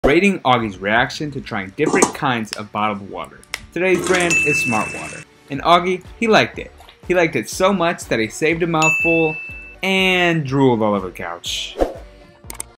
Rating Augie's reaction to trying different kinds of bottled water. Today's brand is Smart Water, and Augie, he liked it. He liked it so much that he saved a mouthful and drooled all over the couch.